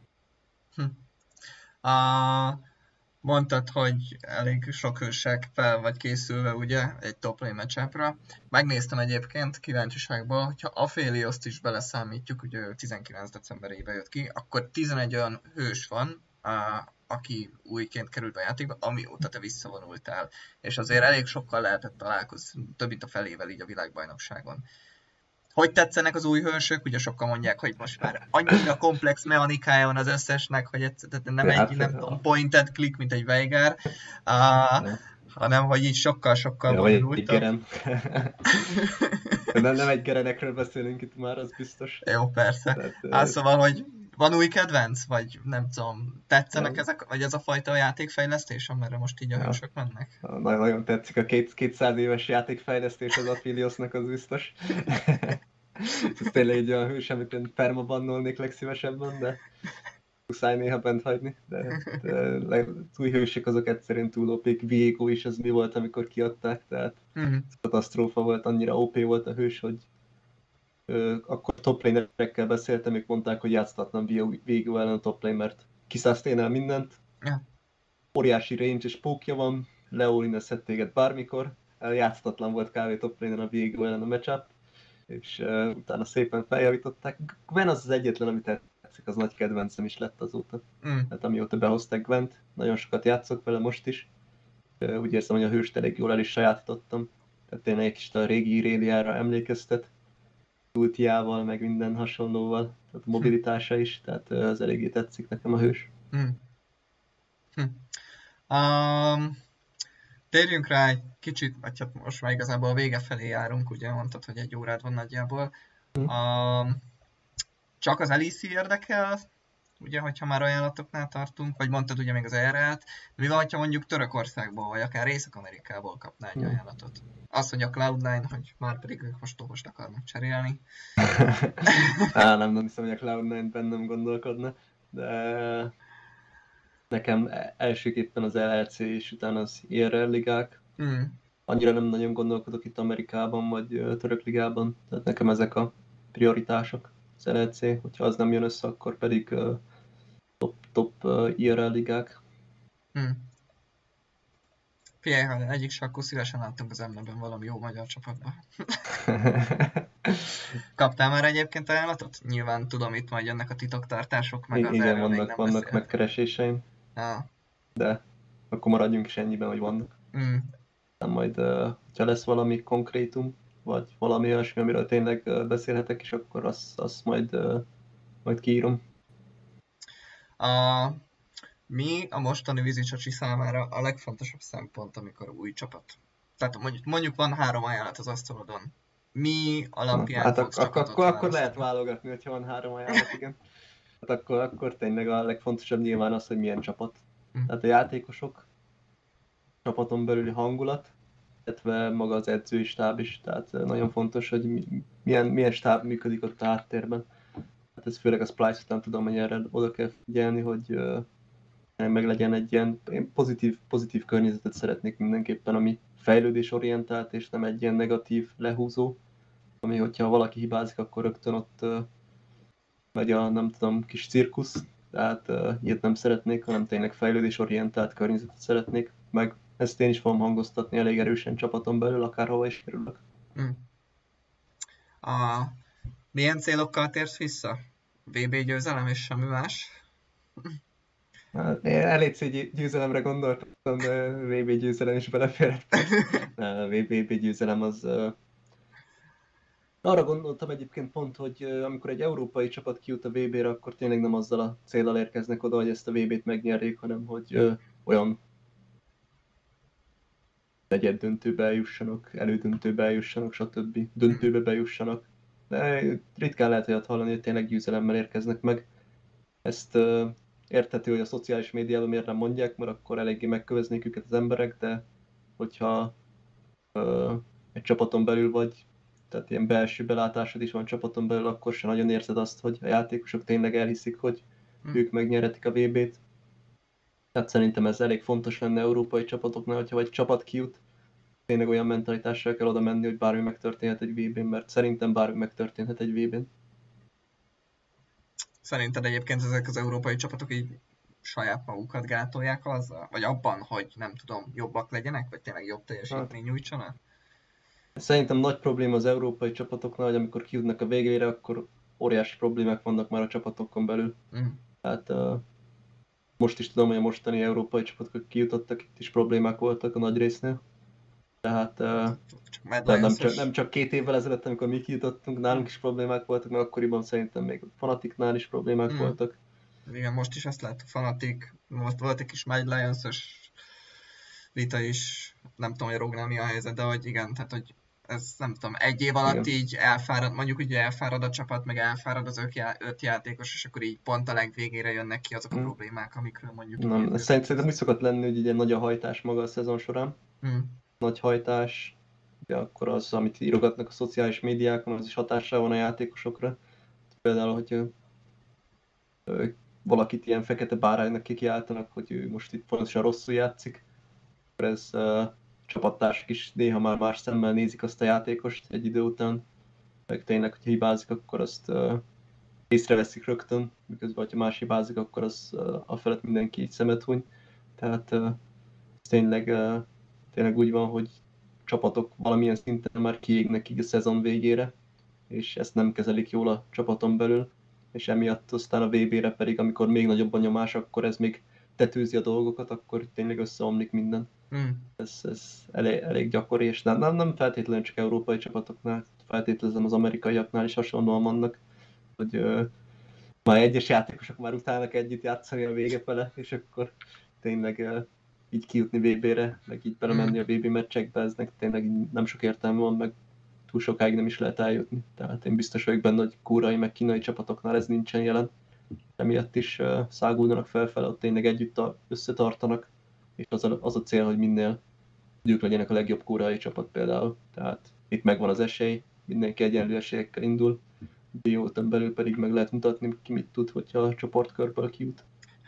Mondtad, hogy elég sok hősek fel vagy készülve ugye egy top lane matchupra. Megnéztem egyébként kíváncsiságból, hogyha Aphelioszt is beleszámítjuk, ugye 19 decemberében jött ki, akkor 11 olyan hős van, aki újként került a játékba, amióta te visszavonultál. És azért elég sokkal lehetett találkozni, több mint a felével így a világbajnokságon. Hogy tetszenek az új hősök? Ugye sokan mondják, hogy most már annyira komplex mechanikája van az összesnek, hogy nem egy point and click, mint egy Veigar, hanem hogy így sokkal bonyolultabb. Nem egy gerenekről beszélünk itt már, az biztos. Jó, persze. Szóval, hogy van új kedvenc? Vagy nem tudom, tetszenek ezek, vagy ez a fajta játékfejlesztés, amerre most így a hősök mennek? Nagyon tetszik a 200 éves játékfejlesztés az Apheliosnak, az biztos. Ez tényleg egy olyan hős, amit én permabannolnék legszívesebben, de muszáj néha bent hagyni. De az új hősök azok egyszerűen túl OP-k. Viego is az mi volt, amikor kiadták, tehát katasztrófa volt, annyira OP volt a hős, hogy akkor top lanerekkel beszéltem, ők mondták, hogy játszhatnám Viego ellen a top lane, mert kiszászténál mindent. Óriási range és pókja van, leolinezhet téged bármikor. Játszhatatlan volt kb. Top lane-en a Viego ellen a matchup, és utána szépen feljavították. Gwen az egyetlen, amit tetszik, az nagy kedvencem is lett azóta. Hát amióta behozták Gwent, nagyon sokat játszok vele most is. Úgy érzem, hogy a hőst elég jól el is sajátítottam. Tehát tényleg egy kis a régi Iréliára emlékeztet. Ultiával, meg minden hasonlóval. Tehát a mobilitása is, tehát az eléggé tetszik nekem a hős. Térjünk rá egy kicsit, vagy hát most már igazából a vége felé járunk, ugye mondtad, hogy 1 órád van nagyjából. Csak az LEC érdekel, ugye, hogyha már ajánlatoknál tartunk, vagy mondtad ugye még az ERA-t, de mi van, hogyha mondjuk Törökországból, vagy akár Észak-Amerikából kapná egy ajánlatot? Azt mondja a Cloud9, hogy már pedig ők most akarnak cserélni. Nem hiszem, hogy a Cloud9 bennem gondolkodna, de Nekem elsőképpen az LLC és utána az IRL ligák. Mm. Annyira nem nagyon gondolkodok itt Amerikában vagy török ligában, tehát nekem ezek a prioritások. Az LLC, hogyha az nem jön össze, akkor pedig top IRL ligák. Mm. Figyelj, ha egyik se, akkor szívesen láttunk az Emleben valami jó magyar csapatban. Kaptál már egyébként ajánlatot? Nyilván tudom, itt majd jönnek a titoktartások, meg az Igen, erről még nem vannak beszéltünk. megkereséseim, Ah. de akkor maradjunk is ennyiben, hogy vannak. Mm. Nem majd, ha lesz valami konkrétum, vagy valami olyasmi, amiről tényleg beszélhetek, és akkor azt majd kiírom. Mi a mostani vízicsacsi számára a legfontosabb szempont, amikor új csapat? Tehát mondjuk van 3 ajánlat az asztalodon. Mi alapján Hát fogsz csapatot akkor választani? lehet válogatni, hogyha van 3 ajánlat, igen. Hát akkor tényleg a legfontosabb nyilván az, hogy milyen csapat. Tehát a játékosok, csapaton belüli hangulat, illetve maga az edzői stáb is. Tehát nagyon fontos, hogy milyen stáb működik ott a háttérben. Hát ez főleg a Splice után tudom, hogy erre oda kell figyelni, hogy meg legyen egy ilyen pozitív környezetet szeretnék mindenképpen, ami fejlődésorientált, és nem egy ilyen negatív lehúzó, ami hogyha valaki hibázik, akkor rögtön ott megy a, nem tudom, kis cirkusz, tehát ilyet nem szeretnék, hanem tényleg fejlődésorientált környezetet szeretnék, meg ezt én is fogom hangoztatni elég erősen csapaton belül, akárhova is kerülök. Milyen célokkal térsz vissza? VB győzelem és semmi más? Hát, én elég győzelemre gondoltam, de VB győzelem is beleférhet. VB győzelem az... Arra gondoltam egyébként pont, hogy amikor egy európai csapat kijut a VB-re, akkor tényleg nem azzal a céllal érkeznek oda, hogy ezt a VB-t megnyerjék, hanem hogy olyan negyed döntőbe eljussanak, elődöntőbe eljussanak, stb. Döntőbe bejussanak. De ritkán lehet olyat hallani, hogy tényleg győzelemmel érkeznek meg. Ezt érthető, hogy a szociális médiában miért nem mondják, mert akkor eléggé megköveznék őket az emberek, de hogyha egy csapaton belül vagy, tehát ilyen belső belátásod is van csapaton belül, akkor sem nagyon érzed azt, hogy a játékosok tényleg elhiszik, hogy ők megnyerhetik a VB-t. Tehát szerintem ez elég fontos lenne európai csapatoknál, hogyha vagy csapat kijut, tényleg olyan mentalitással kell oda menni, hogy bármi megtörténhet egy VB-n, mert szerintem bármi megtörténhet egy VB-n. Szerinted egyébként ezek az európai csapatok így saját magukat gátolják azzal? Vagy abban, hogy nem tudom, jobbak legyenek, vagy tényleg jobb teljesítmény nyújtsanak? Szerintem nagy probléma az európai csapatoknál, hogy amikor kijutnak a végére, akkor óriási problémák vannak már a csapatokon belül. Tehát most is tudom, hogy a mostani európai csapatok kijutottak, itt is problémák voltak a nagy résznél. Tehát nem csak 2 évvel ezelőtt, amikor mi kijutottunk, nálunk is problémák voltak, meg akkoriban szerintem még a Fanaticnál is problémák voltak. Igen, most is ezt lehet, Fanatic, most volt egy kis Mad Lions-ös vita is, nem tudom, hogy Rognál mi a helyzet, de hogy igen, tehát hogy ez nem tudom, 1 év alatt igen. Így elfárad, mondjuk hogy elfárad a csapat, meg elfárad az 5 játékos, és akkor így pont a legvégére jönnek ki azok a problémák, amikről mondjuk... Nem, szerintem úgy szokott lenni, hogy ugye nagy a hajtás maga a szezon során. Nagy hajtás, ugye akkor az, amit írogatnak a szociális médiákon, az is hatással van a játékosokra. Például, hogy valakit ilyen fekete báránynak kikiáltanak, hogy ő most itt pontosan rosszul játszik, akkor ez csapattársak is néha már más szemmel nézik azt a játékost egy idő után, meg tényleg, hogyha hibázik, akkor azt észreveszik rögtön, miközben, ha más hibázik, akkor az afelett mindenki így szemet huny. Tehát tényleg úgy van, hogy csapatok valamilyen szinten már kiégnek így a szezon végére, és ezt nem kezelik jól a csapaton belül, és emiatt aztán a VB-re pedig, amikor még nagyobb a nyomás, akkor ez még tetőzi a dolgokat, akkor tényleg összeomlik minden. Ez elég gyakori, és nem feltétlenül csak európai csapatoknál, feltétlenül az amerikaiaknál is hasonlóan vannak, hogy már egyes játékosok már utálnak együtt játszani a vége fele, és akkor tényleg így kijutni VB-re, meg így belemenni a VB meccsekbe, eznek tényleg nem sok értelme van, meg túl sokáig nem is lehet eljutni. Tehát én biztos vagyok benne, hogy kórai meg kínai csapatoknál ez nincsen jelen. Emiatt is száguldanak felfele, ott tényleg együtt összetartanak, és az a cél, hogy minél ők legyenek a legjobb kórai csapat például. Tehát itt megvan az esély, mindenki egyenlő esélyekkel indul, Bióton belül pedig meg lehet mutatni, ki mit tud, hogyha a csoportkörből kijut.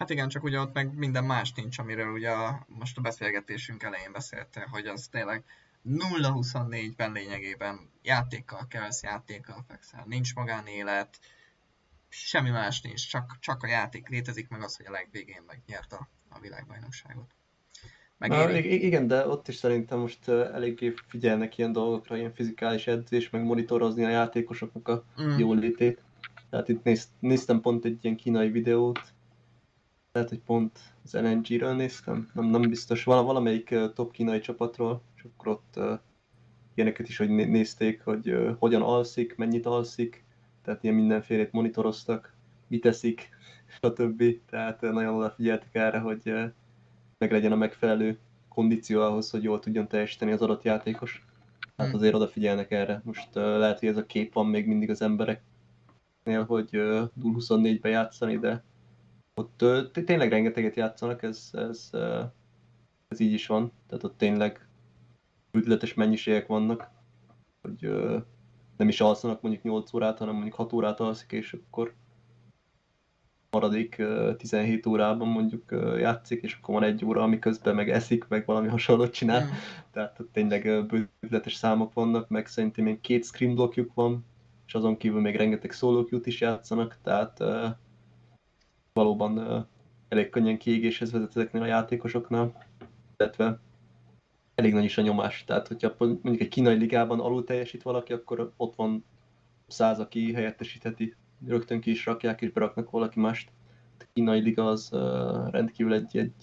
Hát igen, csak ugye ott meg minden más nincs, amiről ugye most a beszélgetésünk elején beszéltél, hogy az tényleg 0-24-ben lényegében játékkal kelsz, játékkal fekszel, nincs magánélet, semmi más nincs, csak a játék létezik, meg az, hogy a legvégén megnyert a világbajnokságot. Megéri? Igen, de ott is szerintem most eléggé figyelnek ilyen dolgokra, ilyen fizikális edzés, meg monitorozni a játékosoknak a jólétét. Tehát itt néztem pont egy ilyen kínai videót, lehet, hogy pont az LNG-ről néztem, nem biztos, valamelyik top kínai csapatról, és akkor ott ilyeneket is, hogy nézték, hogy hogyan alszik, mennyit alszik, tehát ilyen mindenfélét monitoroztak, mit eszik, stb. Tehát nagyon odafigyeltek erre, hogy meg legyen a megfelelő kondíció ahhoz, hogy jól tudjon teljesíteni az adott játékos. Hát azért odafigyelnek erre. Most lehet, hogy ez a kép van még mindig az embereknél, hogy 0-24-be játszani, de ott tényleg rengeteget játszanak, ez így is van. Tehát ott tényleg ügyletes mennyiségek vannak, hogy nem is alszanak mondjuk 8 órát, hanem mondjuk 6 órát alszik, és akkor maradék 17 órában mondjuk játszik, és akkor van 1 óra, amiközben meg eszik, meg valami hasonlót csinál. Tehát ott tényleg bődületes számok vannak, meg szerintem még 2 screen blokkjuk van, és azon kívül még rengeteg solo queue-t is játszanak, tehát valóban elég könnyen kiégéshez vezet ezeknél a játékosoknál, illetve elég nagy is a nyomás. Tehát, hogyha mondjuk egy kínai ligában alul teljesít valaki, akkor ott van 100, aki helyettesítheti. Rögtön ki is rakják, és beraknak valaki mást. A kínai liga az rendkívül egy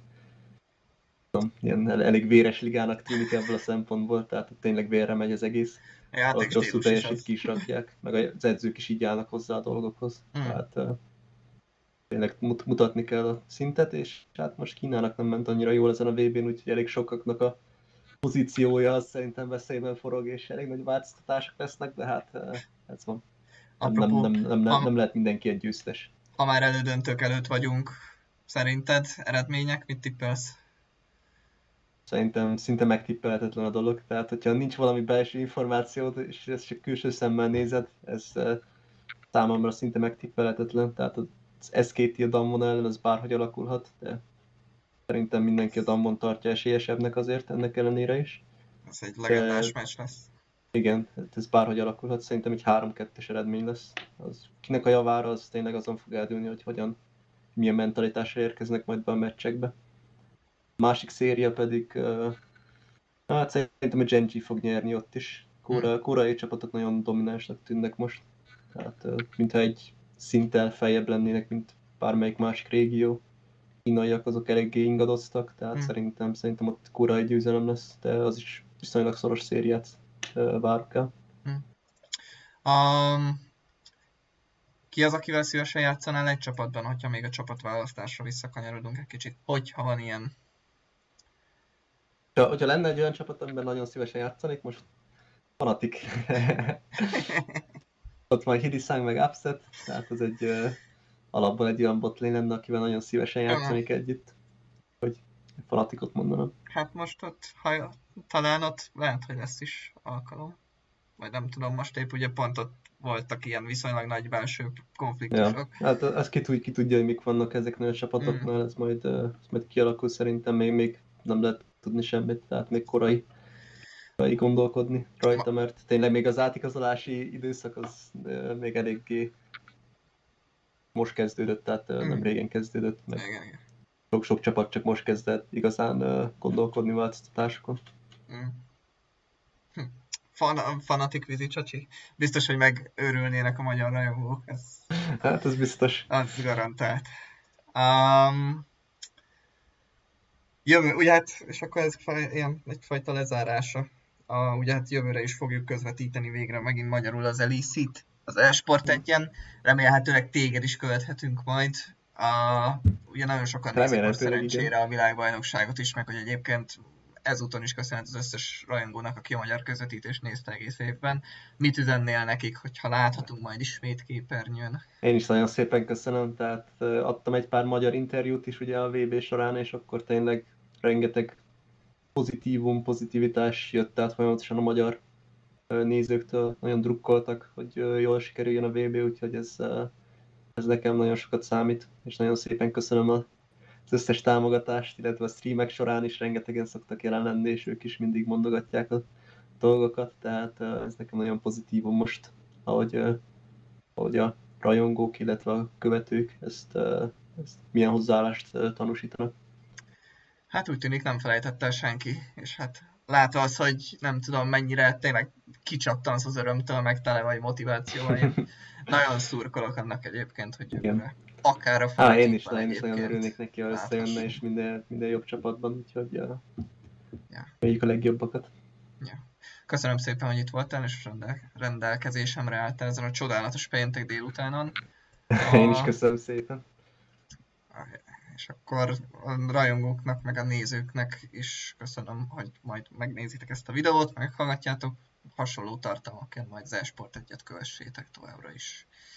ilyen elég véres ligának tűnik ebből a szempontból, tehát tényleg vérre megy az egész. Valaki rosszul teljesít, ki is rakják, meg az edzők is így állnak hozzá a dolgokhoz. Tehát tényleg mutatni kell a szintet, és hát most Kínának nem ment annyira jól ezen a VB-n, úgyhogy elég sokaknak a pozíciója az szerintem veszélyben forog, és elég nagy változtatások lesznek, de hát ez van. Nem lehet mindenki egy győztes. Ha már elődöntők előtt vagyunk, szerinted eredmények, mit tippelsz? Szerintem szinte megtippelhetetlen a dolog, tehát hogyha nincs valami belső információd, és ezt csak külső szemmel nézed, ez számomra szinte megtippelhetetlen, tehát az SKT a Damwon ellen az bárhogy alakulhat, de szerintem mindenki a Damwon tartja esélyesebbnek azért ennek ellenére is. Ez egy legendás meccs lesz. Igen, ez bárhogy alakulhat, szerintem egy 3-2-es eredmény lesz. Az, kinek a javára, az tényleg azon fog eldőlni, hogy milyen mentalitásra érkeznek majd be a meccsekbe. A másik széria pedig, hát szerintem a Gen.G fog nyerni ott is. Koreai csapatok nagyon dominánsnak tűnnek most. Tehát mintha egy szinttel feljebb lennének, mint bármelyik másik régió. Kínaiak azok eléggé ingadoztak, tehát szerintem ott koreai győzelem lesz, de az is viszonylag szoros szériát várok el. Ki az, akivel szívesen játszanál egy csapatban, hogyha még a csapatválasztásra visszakanyarodunk egy kicsit, hogyha van ilyen? Hogyha lenne egy olyan csapat, amiben nagyon szívesen játszanék, most Fnatic. Ott majd Hidisang meg Upset, tehát ez egy alapból egy olyan botlane lenne, akivel nagyon szívesen játszanék együtt. Hogy Fnaticot mondanom. Hát most ott, talán ott lehet, hogy lesz is alkalom. Vagy nem tudom, most épp ugye pont ott voltak ilyen viszonylag nagy belső konfliktusok. Ja, hát az ki tudja, hogy mik vannak ezeknél a csapatoknál, ez majd kialakul, szerintem még nem lehet tudni semmit, tehát még korai gondolkodni rajta, mert tényleg még az átigazolási időszak az még eléggé most kezdődött, tehát nem régen kezdődött, meg sok csapat csak most kezdett igazán gondolkodni változtatásokon. Fnatic vízi csacsi? Biztos, hogy megőrülnének a magyar rajongók. Hát ez biztos. Az garantált. Ugye hát, és akkor ez egyfajta lezárása. Ugye hát jövőre is fogjuk közvetíteni végre megint magyarul az Elicit, az eSport 1-en. Remélhetőleg téged is követhetünk majd. Ugye nagyon sokan nézik most szerencsére a világbajnokságot is, meg hogy egyébként ezúton is köszönet az összes rajongónak, aki a magyar közvetítést nézte egész évben. Mit üzennél nekik, hogyha láthatunk majd ismét képernyőn? Én is nagyon szépen köszönöm, tehát adtam egy pár magyar interjút is ugye a VB során, és akkor tényleg rengeteg pozitivitás jött át folyamatosan a magyar nézőktől, nagyon drukkoltak, hogy jól sikerüljön a VB, úgyhogy ez Ez nekem nagyon sokat számít, és nagyon szépen köszönöm az összes támogatást, illetve a streamek során is rengetegen szoktak jelen lenni, és ők is mindig mondogatják a dolgokat, tehát ez nekem nagyon pozitívum most, ahogy a rajongók, illetve a követők ezt milyen hozzáállást tanúsítanak. Hát úgy tűnik nem felejtette el senki, és hát látva az, hogy nem tudom mennyire tényleg kicsattansz az örömtől, meg tele vagy motivációval, én nagyon szurkolok annak egyébként, hogy jövőre akár a én is nagyon örülnék neki, ha összejönne, és minden jobb csapatban, úgyhogy vegyük a legjobbakat. Ja. Köszönöm szépen, hogy itt voltál, és rendelkezésemre álltál ezen a csodálatos péntek délutánon. Én is köszönöm szépen. És akkor a rajongóknak, meg a nézőknek is köszönöm, hogy majd megnézitek ezt a videót, meghallgatjátok. Hasonló tartalmakért majd az eSport 1-et kövessétek továbbra is.